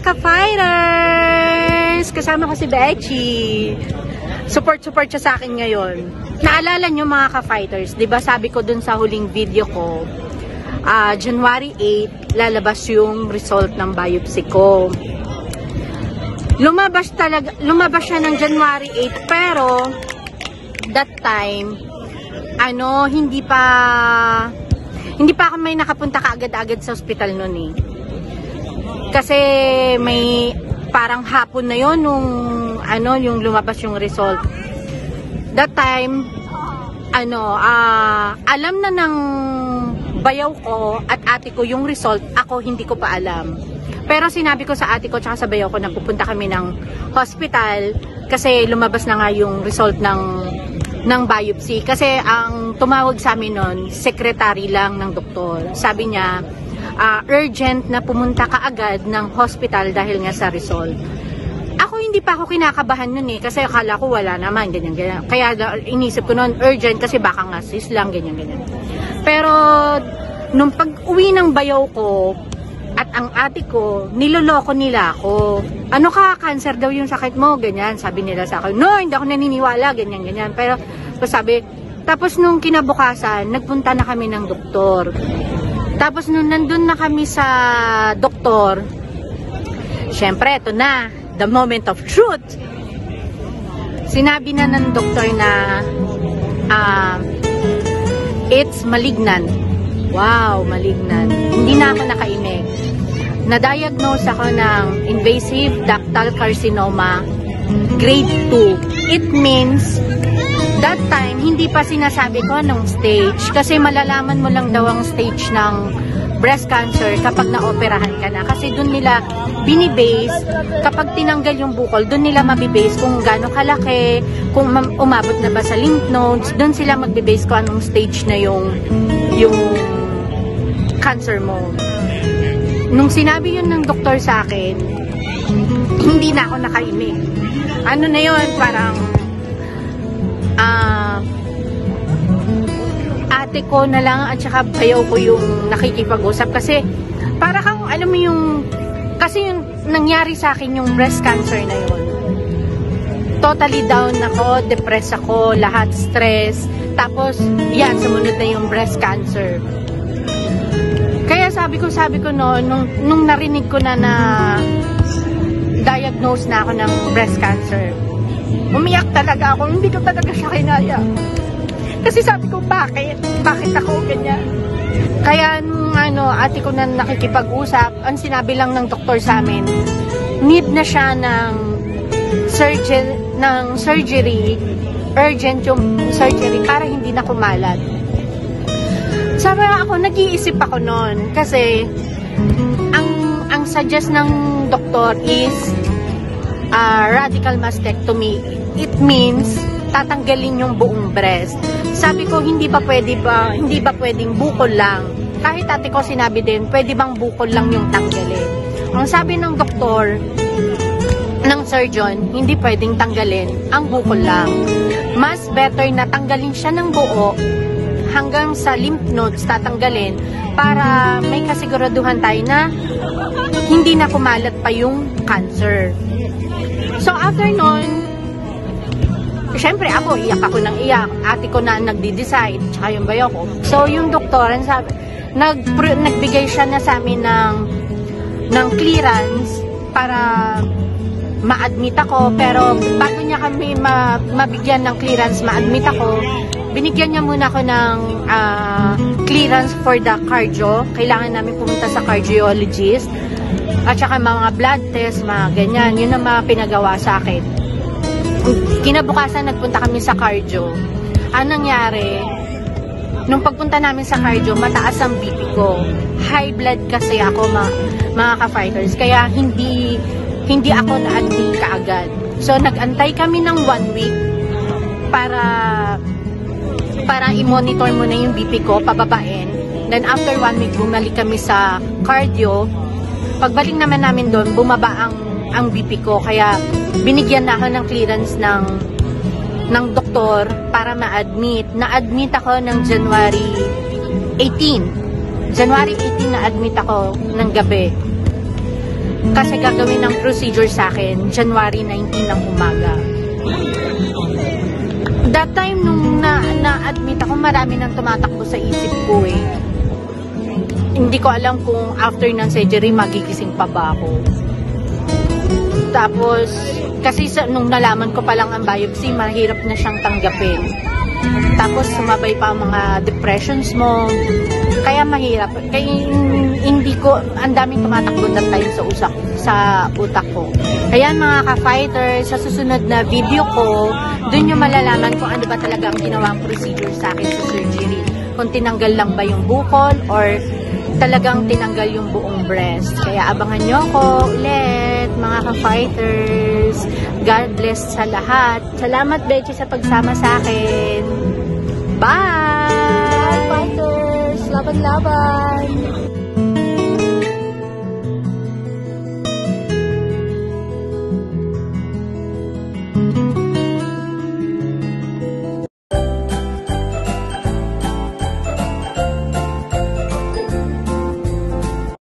ka-fighters! Kasama ko si Bechi. Support siya sa akin ngayon. Naalala nyo mga ka-fighters, di ba sabi ko dun sa huling video ko, January 8, lalabas yung result ng biopsy ko. Lumabas siya ng January 8, pero that time, hindi pa ako may nakapunta kaagad-agad sa ospital nun eh. Kasi may parang hapon na yon nung yung lumabas yung result. That time, alam na ng bayaw ko at ate ko yung result, ako hindi ko pa alam. Pero sinabi ko sa ate ko tsaka sa bayaw ko na pupunta kami ng hospital kasi lumabas na nga yung result ng biopsy. Kasi ang tumawag sa amin nun, secretary lang ng doktor. Sabi niya, urgent na pumunta ka agad ng hospital dahil nga sa result. Ako hindi pa ako kinakabahan nun eh, kasi akala ko wala naman, ganyan. Kaya inisip ko nun, urgent kasi baka nga sis lang, ganyan. Pero nung pag-uwi ng bayaw ko at ang ate ko, niloloko nila ako. Ano ka, cancer daw yung sakit mo, ganyan. Sabi nila sa akin, no, hindi ako naniniwala, ganyan. Pero sabi, tapos nung kinabukasan, nagpunta na kami ng doktor. Tapos nung nandun na kami sa doktor, syempre, ito na, the moment of truth. Sinabi na ng doktor na, it's malignant. Wow, malignant. Hindi na ako nakaimik. Na-diagnose ako ng invasive ductal carcinoma, grade 2. It means, that time, hindi pa sinasabi ko anong stage. Kasi malalaman mo lang daw ang stage ng breast cancer kapag na-operahan ka na. Kasi dun nila binibase, kapag tinanggal yung bukol, dun nila mabibase kung gaano kalaki, kung umabot na ba sa lymph nodes, dun sila magbibase kung anong stage na yung cancer mo. Nung sinabi yun ng doktor sa akin, hindi na ako nakaimik. Ano na yun, parang ate ko na lang at saka bayaw ko yung nakikipag-usap kasi para kang alam mo yung kasi yung nangyari sa akin yung breast cancer na yun, totally down ako, depressed ako, lahat stress, tapos yan, sumunod na yung breast cancer. Kaya sabi ko no, nung narinig ko na diagnose na ako ng breast cancer, umiyak talaga ako, hindi ko talaga siya kinaya. Kasi sabi ko, bakit ako ganyan? Kaya nung ate ko na nakikipag-usap, ang sinabi lang ng doktor sa amin, need na siya ng surgery, urgent yung surgery para hindi na kumalat. Sabi ako, nag-iisip ako noon kasi ang suggest ng doktor is radical mastectomy. It means tatanggalin yung buong breast. Sabi ko, hindi ba pwedeng bukol lang? Kahit ate ko sinabi din, pwede bang bukol lang yung tanggalin? Ang sabi ng doktor, ng surgeon, hindi pwedeng tanggalin ang bukol lang. Mas better na tanggalin siya ng buo hanggang sa lymph nodes tatanggalin para may kasiguraduhan tayo na hindi na kumalat pa yung cancer. So after nun, syempre ako, iyak ako ng iyak. Ate ko na nagdi-decide, tsaka yung bayo ko. So yung doktor, nagbigay siya na sa amin ng clearance para ma-admit ako. Pero bago niya kami mabigyan ng clearance, ma-admit ako, binigyan niya muna ako ng clearance for the cardio. Kailangan namin pumunta sa cardiologist. At saka mga blood test, mga ganyan. Yun ang mga pinagawa sa akin. Kinabukasan, nagpunta kami sa cardio. Ang nangyari, nung pagpunta namin sa cardio, mataas ang BP ko. High blood kasi ako, mga ka-fighters. Kaya hindi ako na-admit kaagad. So, nag-antay kami ng 1 week para i-monitor mo na yung BP ko, pababain. Then, after 1 week, bumalik kami sa cardio. Pagbalik naman namin doon, bumaba ang BP ko. Kaya, binigyan na ako ng clearance ng doktor para ma-admit. Na-admit ako ng January 18. January 18 na-admit ako ng gabi. Kasi gagawin ng procedure sa akin, January 19 ng umaga. That time, nung na-admit ako, marami nang tumatakbo sa isip ko eh. Hindi ko alam kung after ng surgery, magigising pa ba ako. Tapos, kasi nung nalaman ko pa lang ang biopsy, mahirap na siyang tanggapin. Tapos, sumabay pa ang mga depressions mo. Kaya mahirap. Kaya hindi ko, ang daming tumatakbo that time sa utak ko. Kaya mga ka-fighter, sa susunod na video ko, dun yung malalaman kung ano ba talaga ang ginawang procedure sa akin sa surgery. Kung tinanggal lang ba yung bukol or talagang tinanggal yung buong breast. Kaya abangan nyo ako ulit, mga ka-fighters. God bless sa lahat. Salamat, Bechi, sa pagsama sa akin. Bye! Bye, fighters! Laban-laban!